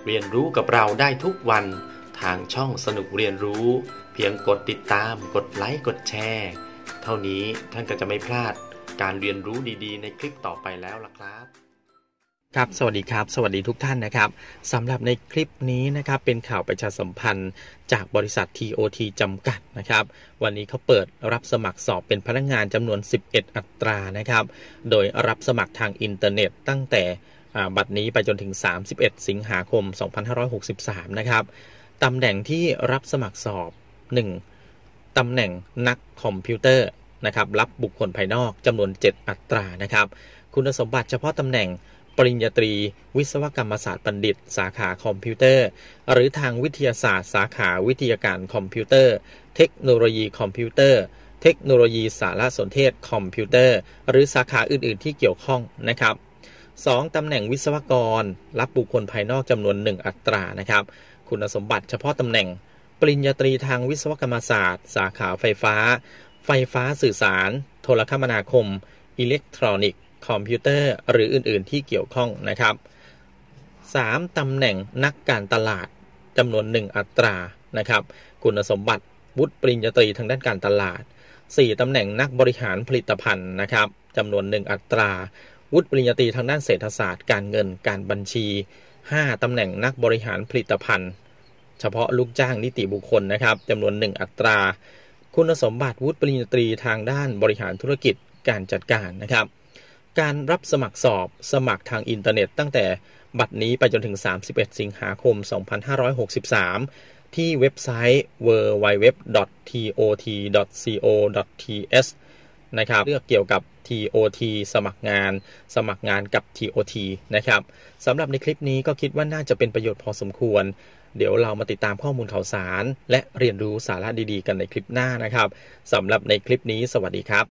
เรียนรู้กับเราได้ทุกวันทางช่องสนุกเรียนรู้เพียงกดติดตามกดไลค์กดแชร์เท่านี้ท่านก็จะไม่พลาดการเรียนรู้ดีๆในคลิปต่อไปแล้วล่ะครับครับสวัสดีครับสวัสดีทุกท่านนะครับสำหรับในคลิปนี้นะครับเป็นข่าวประชาสัมพันธ์จากบริษัท TOT จำกัดนะครับวันนี้เขาเปิดรับสมัครสอบเป็นพนักงานจำนวน11อัตรานะครับโดยรับสมัครทางอินเทอร์เน็ตตั้งแต่บัดนี้ไปจนถึง31สิงหาคม2563นะครับตำแหน่งที่รับสมัครสอบ 1. ตำแหน่งนักคอมพิวเตอร์นะครับรับบุคคลภายนอกจำนวน7อัตรานะครับคุณสมบัติเฉพาะตำแหน่งปริญญาตรีวิศวกรรมศาสตร์บัณฑิตสาขาคอมพิวเตอร์หรือทางวิทยาศาสตร์สาขาวิทยาการคอมพิวเตอร์เทคโนโลยีคอมพิวเตอร์เทคโนโลยีสารสนเทศคอมพิวเตอร์หรือสาขาอื่นๆที่เกี่ยวข้องนะครับ2ตำแหน่งวิศวกรรับบุคคลภายนอกจำนวน1อัตรานะครับคุณสมบัติเฉพาะตำแหน่งปริญญาตรีทางวิศวกรรมศาสตร์สาขาไฟฟ้าสื่อสารโทรคมนาคมอิเล็กทรอนิกส์คอมพิวเตอร์หรืออื่นๆที่เกี่ยวข้องนะครับ3ตำแหน่งนักการตลาดจำนวน1อัตรานะครับคุณสมบัติวุฒิปริญญาตรีทางด้านการตลาด4ตำแหน่งนักบริหารผลิตภัณฑ์นะครับจำนวน1อัตราวุฒิปริญญาตรีทางด้านเศรษฐศาสตร์การเงินการบัญชี5ตำแหน่งนักบริหารผลิตภัณฑ์เฉพาะลูกจ้างนิติบุคคลนะครับจำนวน1อัตราคุณสมบัติวุฒิปริญญาตรีทางด้านบริหารธุรกิจการจัดการนะครับการรับสมัครสอบสมัครทางอินเทอร์เน็ตตั้งแต่บัดนี้ไปจนถึง31สิงหาคม2563ที่เว็บไซต์ www.tot.co.th นะครับเลือกเกี่ยวกับ TOT สมัครงานกับ TOT นะครับสำหรับในคลิปนี้ก็คิดว่าน่าจะเป็นประโยชน์พอสมควรเดี๋ยวเรามาติดตามข้อมูลข่าวสารและเรียนรู้สาระดีๆกันในคลิปหน้านะครับสำหรับในคลิปนี้สวัสดีครับ